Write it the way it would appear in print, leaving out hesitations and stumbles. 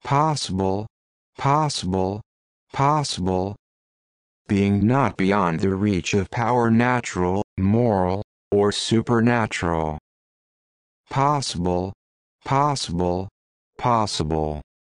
possible, possible, possible, being not beyond the reach of power natural, moral, or supernatural. Possible, possible, possible.